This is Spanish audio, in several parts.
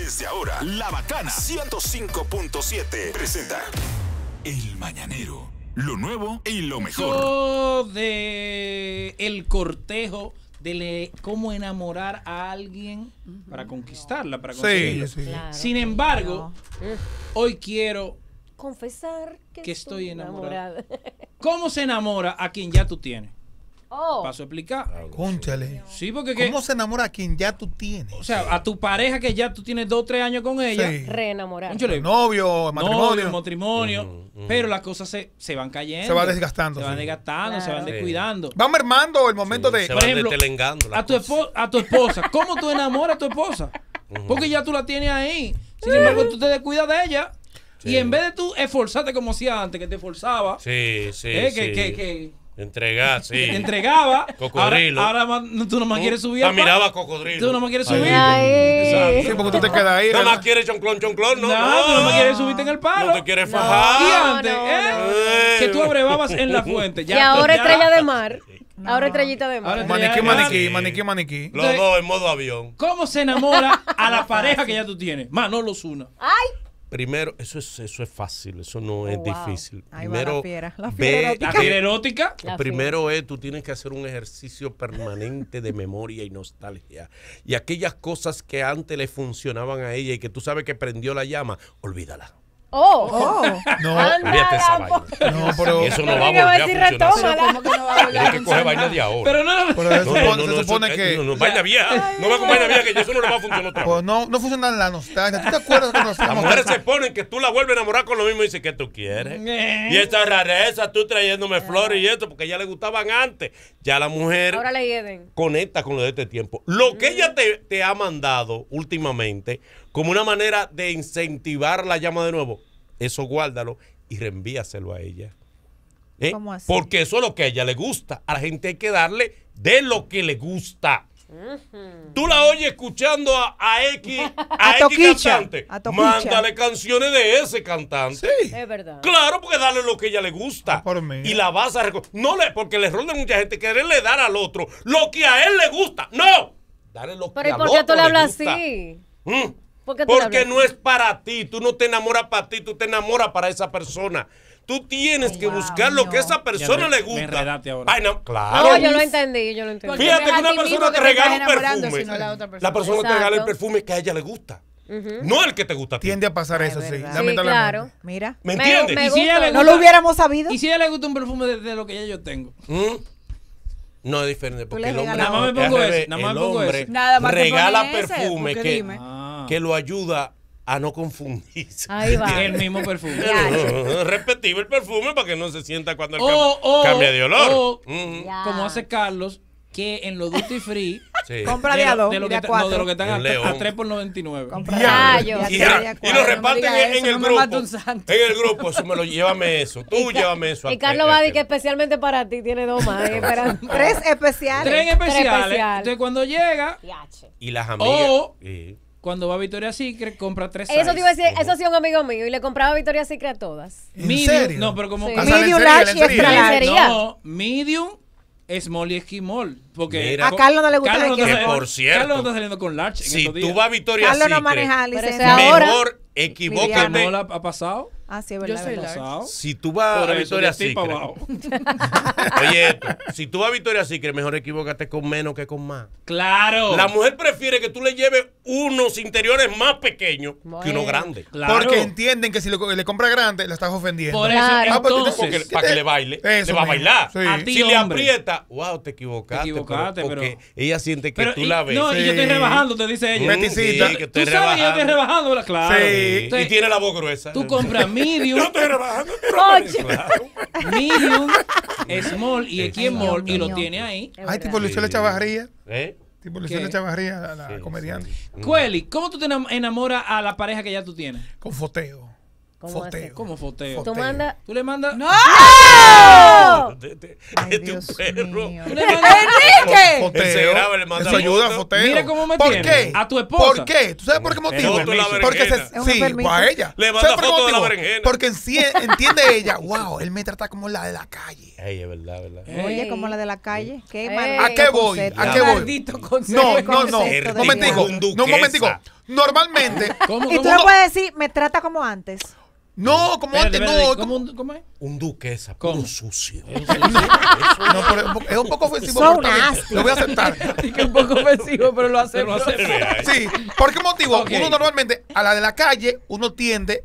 Desde ahora, La Bacana 105.7 presenta El Mañanero. Lo nuevo y lo mejor. Eso de el cortejo, de cómo enamorar a alguien para conquistarla, para conseguirlo. Sí, sí. Claro. Sin embargo, hoy quiero confesar que estoy enamorada. enamorada. ¿Cómo se enamora a quien ya tú tienes? Oh, Paso a explicar. Cónchale. Sí, porque ¿Cómo se enamora a quien ya tú tienes? o sea, a tu pareja que ya tú tienes 2 o 3 años con ella. Sí. reenamorada. Cónchale, Novio, matrimonio. matrimonio, pero las cosas se van cayendo. Se va desgastando, Se van sí. desgastando, se van Claro. descuidando. Va mermando el momento de. Se Por van ejemplo, detelengando las A tu, cosas. a tu esposa. ¿Cómo tú enamoras a tu esposa? Porque ya tú la tienes ahí. Sin embargo, tú te descuidas de ella. Sí. Y en vez de tú esforzarte como hacía antes, que te esforzaba, Sí, sí, que sí. Entregar, sí. te entregaba, Cocodrilo. ahora tú nomás quieres subir. al miraba pan. cocodrilo. Tú nomás quieres subir. Ay. Sí, porque tú te quedas ahí. Nada ¿verdad? más quieres chonclón, No, tú no. nomás quieres subirte en el palo. No te quieres No. fajar. Y antes, no, que tú abrevabas en la fuente. Y ahora estrella de mar. Ahora estrellita de mar. Ahora Maniquí, Sí. maniquí. Los dos en modo avión. ¿Cómo se enamora a la pareja que ya tú tienes? Manolo Zuna. Ay, Primero, eso es fácil, eso no es wow. difícil. Ahí va Primero, la fiera ve- erótica. La fiera erótica. La primero es, tú tienes que hacer un ejercicio permanente de memoria y nostalgia. Y aquellas cosas que antes le funcionaban a ella y que tú sabes que prendió la llama, olvídala. oh. No, Anda, Olvídate esa la vaina. no, pero. Eso no va a Venga, volver a decir, funcionar. retómala. ¿Cómo que no va a volver a Tienes que coger funcionar? vaina de ahora. Pero no. Pero se supone eso- que. no, vaina vieja. No va con vaina vieja, que eso no le va a funcionar otra vez. Pues no funciona la nostalgia. ¿Tú te acuerdas cuando Las hacíamos mujeres se ponen que tú la vuelves a enamorar con lo mismo y dice que tú quieres. Y esta rareza, tú trayéndome flores y esto, porque a ella le gustaban antes. Ya la mujer Ahora le hieden. conecta con lo de este tiempo. Lo que ella te ha mandado últimamente, como una manera de incentivar la llama de nuevo, eso guárdalo y reenvíaselo a ella. ¿Eh? ¿Cómo así? Porque eso es lo que a ella le gusta. A la gente hay que darle de lo que le gusta. Tú la oyes escuchando a X, a X Toquicha, cantante. a Toquicha. Mándale canciones de ese cantante. Sí. Es verdad. Claro, porque darle lo que a ella le gusta. Por mí. Y la vas a no le, porque el error de mucha gente es quererle dar al otro lo que a él le gusta. No. Dale lo Pero que ¿y al por qué otro tú le hablas gusta. así? Mm. ¿Por qué tú le Porque hablas no así? es para ti. Tú no te enamoras para ti, tú te enamoras para esa persona. Tú tienes que buscar lo que a esa persona Ya le me gusta. enredaste ahora. Ay, no, claro. No, yo lo entendí, yo lo entendí. Porque Fíjate no es que a una ti persona mismo te que te regala un estás enamorando, perfume. sino la otra persona. La persona te regala el Exacto. perfume que a ella le gusta. No el que te gusta a ti. Tiende a pasar eso, sí. verdad. Sí, Lamentablemente. claro. Mira, ¿Me Me- entiendes? me Y si ella le gusta. no lo hubiéramos sabido. ¿Y si a ella le gusta un perfume de lo que ya yo tengo? No es diferente porque le el hombre, regalas Nada más me es pongo al ese, revés, nada más el me pongo hombre ese. Nada más te regala pones ese, perfume porque dime. que lo ayuda a no confundirse. Ahí va. El mismo perfume. Repetible el perfume para que no se sienta cuando él O cambia de olor. Ya. como hace Carlos, que en los duty free Sí. Compra de a dos de lo y que de a no, cuatro. de lo que están El León. a 3 por 99. Compra Rayo. ya Y, te y daría lo cuatro. reparten No me digas en eso, el no me grupo. mate un santo. En el grupo, eso me lo llévame eso. Tú llévame eso. Y Carlos va a decir que especialmente para ti tiene 2 más. esperando. 3 especiales. 3 especiales. especial. Entonces cuando llega, Yache. Y las amigas. O- Sí. cuando va a Victoria's Secret, compra 3 Eso te iba a decir, eso sí un amigo mío y le compraba Victoria's Secret a todas. ¿En serio? No, pero como Sí. O sea, Medium, lencería, large y lencería. extra large. Lencería. No, medium, small y esquimol. Porque Mira. A Carlos no le gusta Carlos no de está que- saliendo- por cierto, Carlos no está saliendo con large en Si estos tú días. vas a Victoria's Carlos no Secret, maneja Pero licencia. ese ahora- mejor equivócate. Esquimol ha pasado. Ah, sí, es Yo verdad. soy es verdad. large. Pasado. Si tú vas Por a eso, Victoria's de ti pa' Secret. abajo. Oye, esto, si tú vas a Victoria's Secret, mejor equivócate con menos que con más. Claro. La mujer prefiere que tú le lleves unos interiores más pequeños que Bueno. unos grandes. Claro. Porque entienden que si le compra grande, la estás ofendiendo. Por eso, Claro. Ah, porque entonces, Para que le baile. Eso le va a mismo. bailar. Sí. A ti, Si le hombre. aprieta, wow, te equivocaste. Te equivocaste, porque pero- ella siente que pero, tú la ves. No, y yo estoy Sí. rebajando, te dice ella. Beticita. Sí, que Tú estoy sabes que yo estoy rebajando. rebajando, claro. Sí. Entonces, Y tiene la voz gruesa. tú compras medium, Yo estoy rebajando. Oye. Claro. medium, small y Sí. XMall Ay, y lo Dios tiene ahí. Es Ay, verdad. tipo Lucía Chavarría. ¿Eh? Tipo Lucía ¿Qué? Chavarría, la Sí, comediante. sí. Cueli, ¿cómo tú te enamoras a la pareja que ya tú tienes? Con foteo. ¿Cómo Foteo. así? ¿Cómo foteo? Foteo. Tú mandas. Tú le mandas. ¡No! Este Ay, un Dios perro. mío. Tú le mandas. ¡Enrique! Él se graba, le manda Eso ayuda, fotos. foteo. Mira cómo me ¿Por tiene. qué? A tu esposa. ¿Por qué? ¿Tú sabes por qué motivo? Foto de la Porque berenjena. Es un sí, enfermito. o a ella. Le manda ¿Sabes por qué foto de la motivo? berenjena. Porque entiende ella, wow, él me trata como la de la calle. Ey, es verdad, verdad. Oye, Ey. como la de la calle. ¿Qué Ey. maldito ¿A qué voy? concepto. ¿A qué voy? Maldito concepto. No, Qué no, no. concepto de Momentico. Con No, momentico. duquesa. Normalmente, ¿Cómo, Y tú cómo? no puedes decir, me trata como antes. no, como Espérate, antes, espérate, no. ¿cómo es? Un duquesa, ¿Cómo? puro sucio. No, pero es un poco ofensivo. So pero está bien, nasty. lo voy a aceptar. Sí, que un poco ofensivo, pero lo Pero acepto. Sí, ¿por qué motivo? Ok. Uno normalmente, a la de la calle, uno tiende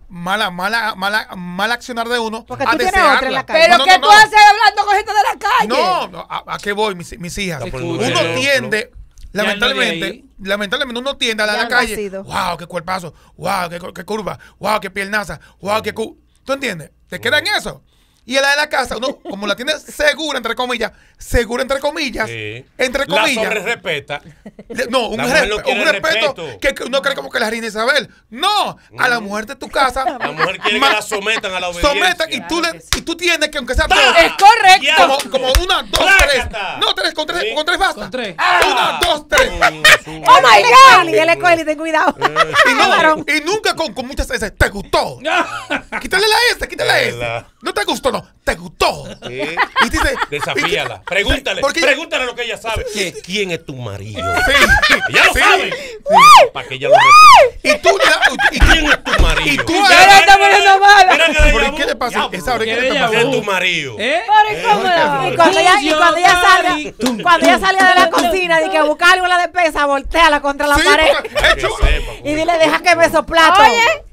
mal accionar de uno Porque a tú tienes desearla. otra en la calle. Pero No, no, ¿qué no, tú no. haces hablando con gente de la calle? No, no, ¿a qué voy, mis hijas? Escucha. Uno tiende, Ya no de ahí. lamentablemente uno tiende a la de Ya la no ha calle. sido. Wow, qué cuerpazo. Wow, qué curva. Wow, qué piernaza. Wow, qué ¿tú entiendes? Te queda en eso. Y a la de la casa, uno, como la tiene segura, entre comillas, Sí. entre La comillas. sobre respeta. No, un, La mujer no quiere un respeto respeto. que uno cree como que la reina Isabel. No, a la mujer de tu casa. La mujer quiere que la sometan a la obediencia. Sometan y tú tienes que, aunque sea ¡Ta! dos, Es correcto. Ya. como una, dos, tres. ¡Plácata! No, tres, con tres, Sí. con tres basta. Con tres. Una, dos, tres. ¡Oh, my God! Y él es coel y ten cuidado. Y, Varón. y nunca con muchas S. ¿Te gustó? Quítale la S, quítale la S. Verdad. No te gustó, no. ¿Te gustó? Sí. Y dice, Desafíala. Pregúntale. Porque- Pregúntale lo que ella sabe. ¿Qué? ¿Quién es tu marido? Sí. Ella lo Sí. sabe. Para que ella lo repita. Y tú le das. ¿Quién es tu marido? Y tú Ya la está poniendo mala. Mira que ¿Por déjà qué le vu. pasa? Ya, Esa hora, ¿qué ¿qué le está déjà vu? Es pasando? tu marido. ¿Eh? Y cuando ella salga de la cocina y que busca algo en la despensa, volteala contra la Sí, pared. porque- hecho, Y dile, deja que me soplato. Oye,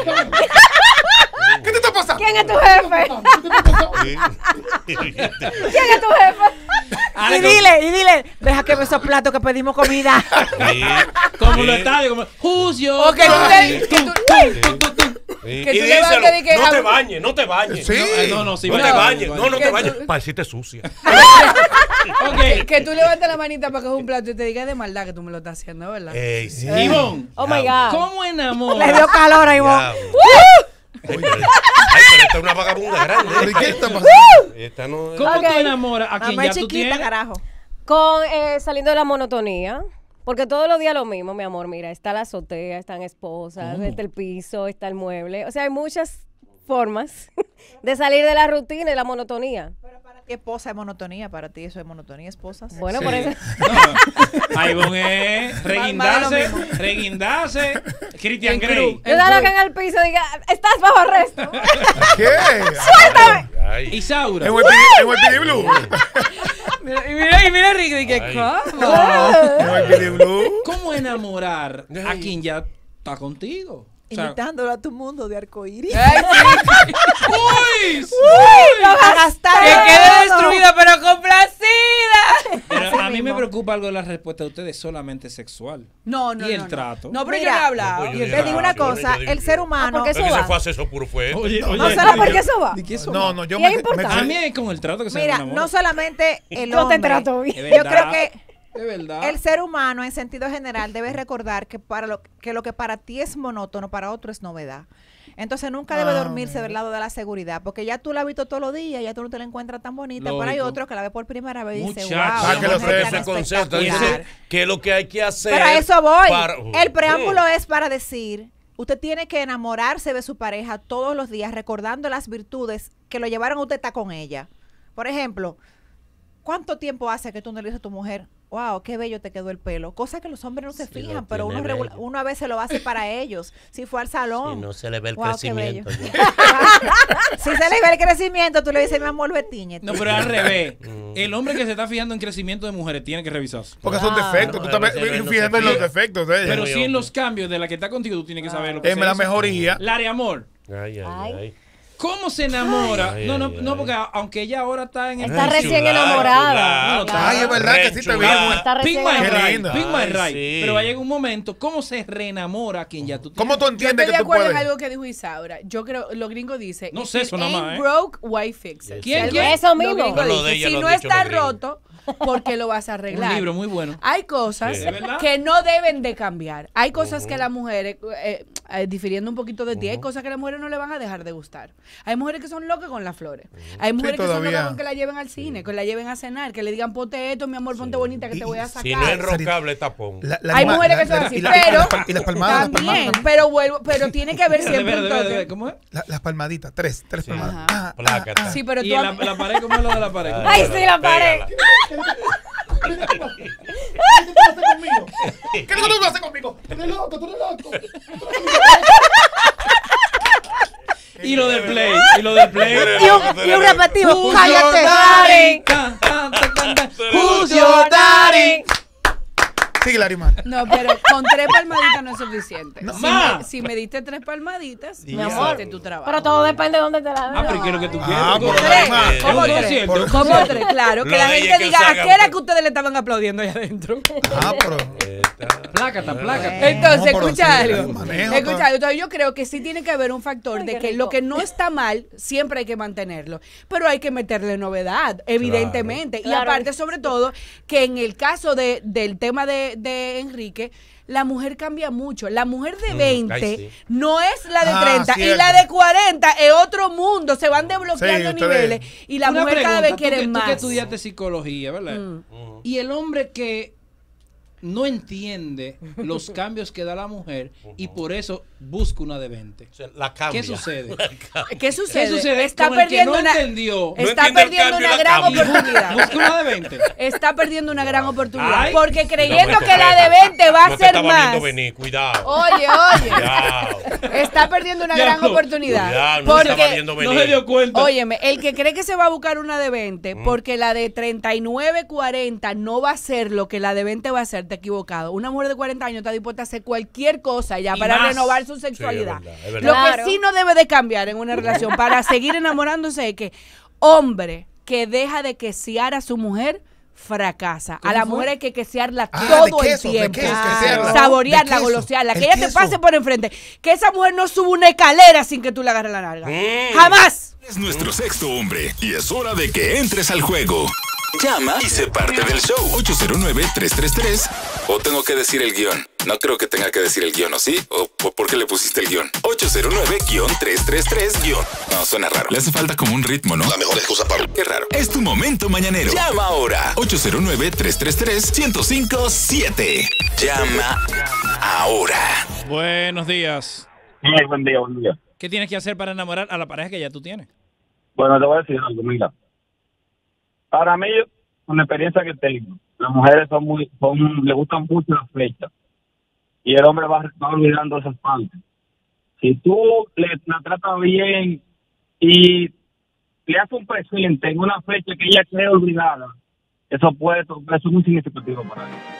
¿qué te está pasando? ¿quién es tu jefe? ¿Quién es tu jefe? Y dile, deja que me soplato que pedimos comida. Como los estadios, como who's your O que tú daddy? le- que tú- Y Que tú díselo, levantes y que no te habla- bañes, no te bañes. Sí. No, sí, No te vaya, bañes, vaya. no te Que bañes. tú- Para decirte sucia. Ok. Que tú levantes la manita para coger un plato y te diga de maldad que tú me lo estás haciendo, ¿verdad? Ey, sí. Ivonne, Oh my God. ¿cómo Le enamora? dio calor a Ivonne. Ay, pero esta es una vagabunda grande. ¿Pero y qué está pasando? Esta no ¿Cómo Ok. tú enamoras a quien Mamá ya es tú chiquita, tienes? carajo. Con saliendo de la monotonía. Porque todos los días lo mismo, mi amor. Mira, está la azotea, están esposas, está el piso, está el mueble. O sea, hay muchas formas de salir de la rutina y de la monotonía. ¿Qué esposa es monotonía? Para ti eso es monotonía, esposas. Bueno, Sí. por eso. No, Ivonne es reguindarse, Christian En Grey. cruz. Yo dale que en el piso diga, estás bajo arresto. ¿Qué? Ay, Isaura. En Wipidi Blue. Y mira Ricky, de que Ay. ¿cómo? En Wipidi Blue. ¿Cómo enamorar a quien ya está contigo? O sea, Imitándolo a tu mundo de arcoíris. ¡Uy! A gastar Que quede todo. destruida pero complacida. Pero a mí me mismo. preocupa algo de la respuesta de ustedes solamente sexual. No, no, ¿Y el no, trato? No, pero Mira, yo no he hablado. no, pues yo Te digo una Yo no cosa, digo el que- ser humano. porque Es que eso se va. fue a hacer eso puro fue. Oye, No solo porque eso va. ¿De qué eso No, va? no, yo Y es me importante. A mí es con el trato que se Mira, enamora. no solamente el Yo te hombre. trato bien. Es Yo verdad. creo que Es verdad. el ser humano en sentido general debe recordar que lo que para ti es monótono, para otro es novedad. Entonces nunca debe dormirse del lado de la seguridad, porque ya tú la has visto todos los días, ya tú no te la encuentras tan bonita, pero hay Lógico. otro que la ve por primera vez y dice, Muchacho. wow, Ah, que lo mujer sé, tan Ese concepto espectacular". dice que lo que hay que hacer. Pero a eso voy. para- El preámbulo es para decir, usted tiene que enamorarse de su pareja todos los días, recordando las virtudes que lo llevaron a usted a estar con ella. Por ejemplo, ¿cuánto tiempo hace que tú no le dices a tu mujer, wow, qué bello te quedó el pelo? Cosa que los hombres no se Sí, fijan, lo pero tiene bello. uno a veces lo hace para ellos. Si fue al salón. Y no se le ve el Wow, qué bello. crecimiento. Si se le ve el crecimiento, tú le dices, mi amor, vetiñe. No, pero al revés. El hombre que se está fijando en crecimiento de mujeres tiene que revisarse. Porque son defectos. Tú a estás veces no infiriendo en se los fija. defectos de ella. Pero muy sí en obvio. los cambios de la que está contigo, tú tienes que saber lo que Es se la hizo. mejoría. Lari Amor. Ay, ay, Ay. ay. ¿Cómo se enamora? Ay, no, no, ay, no, ay. porque aunque ella ahora está en el Está Ay, recién chulada, enamorada. chulada. No, está- Ay, es verdad que sí te vi. Chulada. Está Pink recién my Qué right, linda. pink my Ay, right. sí. Pero va a llegar un momento, ¿cómo se reenamora a quien ya tú tienes? ¿Cómo tú Yo entiendes estoy que de tú acuerdo puedes? en algo que dijo Isaura. Yo creo, los gringos dicen, No if sé it eso nada más, ain't ¿eh? broke, why fix it? ¿Quién? Si ¿Quién? Eso los mismo. gringos No, lo de dicen, ella si lo no han dicho está los gringos. roto, ¿por qué lo vas a arreglar? Un libro muy bueno. Hay cosas Sí. ¿De verdad? que no deben de cambiar. Hay cosas que las mujeres, difiriendo un poquito de ti, hay cosas que las mujeres no le van a dejar de gustar. Hay mujeres que son locas con las flores. Hay mujeres que son todavía. locas con que la lleven al cine, que la lleven a cenar, que le digan ponte esto, mi amor, ponte bonita que te voy a sacar. Si no es enrocable, tapón. Hay mujeres que son así, pero Y las palmadas. también, pero tiene que haber siempre un toque. ¿Cómo es? Las palmaditas. Tres palmadas. Ajá. Ah, Plácata. Sí, pero Y tú en la pared, ¿cómo es lo de la pared? Ay, sí, la pared. Pégala. ¿Qué tú vas a hacer conmigo? Tú eres loco, tú eres loco. Y lo del play, y lo del play. Y un repetido. Who's Cállate. your daddy? Tan, tan, tan, tan, tan. Who's your daddy? Sigue, Larimar. No, pero con 3 palmaditas no es suficiente. No. Si me diste 3 palmaditas, Mi hiciste tu trabajo. Pero todo depende de dónde te la den. Ah, pero ¿qué es lo que tú quieres? Ah, pero Tres. Larimar. Es ¿Cómo un tres? concierto, Por- un ¿Cómo concierto. 3? Claro, que Lo la de ella gente que diga, salga, ¿a qué era pues. que ustedes le estaban aplaudiendo allá adentro? Ah, pero. Plácata, plácata. Entonces, No, pero escucha sí, algo. manejo, Escucha pa. algo. Entonces, yo creo que sí tiene que haber un factor Ay, de qué que rico. lo que no está mal, siempre hay que mantenerlo. Pero hay que meterle novedad, evidentemente. Claro. Y aparte, sobre todo, que en el caso del tema de Enrique, la mujer cambia mucho. La mujer de 20 ay, sí. no es la de Ah, 30 y cierto. la de 40 es otro mundo. Se van desbloqueando Sí, ustedes- niveles y la Una mujer cada pregunta, vez quiere tú que más. estudiaste psicología, ¿verdad? Y el hombre que no entiende los cambios que da la mujer y por eso busca una de 20. O sea, la cambia. ¿Qué sucede? ¿Qué sucede? ¿Qué sucede Está con el que perdiendo no una entendió? No está entiende el perdiendo cambio y una la gran cambia. oportunidad. Busca una de 20. Está perdiendo una gran oportunidad. Ay. Porque creyendo No, que la de 20 va a no te ser estaba más. viendo venir, cuidado. Oye. Cuidado. Está perdiendo una Ya gran no. oportunidad. Cuidado, no te estaba Porque, viendo No venir. se dio cuenta. óyeme, el que cree que se va a buscar una de 20, porque la de 39, 40 no va a ser lo que la de 20 va a ser, te he equivocado. Una mujer de 40 años está dispuesta a hacer cualquier cosa ya Y para más. renovar su sexualidad. verdad, es verdad. Lo Claro. que sí no debe de cambiar en una relación para seguir enamorándose es que hombre que deja de quesear a su mujer fracasa. A ¿Cómo la fue? mujer hay que quesearla Ah, todo de el queso, de tiempo. queso, Claro. quesearla. Saborearla, De queso, golosearla. Que el ella te queso. pase por enfrente. Que esa mujer no suba una escalera sin que tú le agarres la nalga. ¡Jamás! Es nuestro sexto hombre y es hora de que entres al juego. Llama y sé parte del show. 809-333. O tengo que decir el guión. No creo que tenga que decir el guión, ¿o sí? ¿O por qué le pusiste el guión? 809-333- No, suena raro. Le hace falta como un ritmo, ¿no? La mejor excusa para... Qué raro. Es tu momento mañanero. Llama ahora. 809-333-1057. Llama ahora. Buenos días. Buen día, buen día. ¿Qué tienes que hacer para enamorar a la pareja que ya tú tienes? Bueno, te voy a decir algo, mira. Para mí, con la experiencia que tengo, las mujeres le gustan mucho las flechas. Y el hombre va olvidando esas partes. Si tú la tratas bien y le haces un presente en una fecha que ella cree olvidada, eso es muy significativo para ella.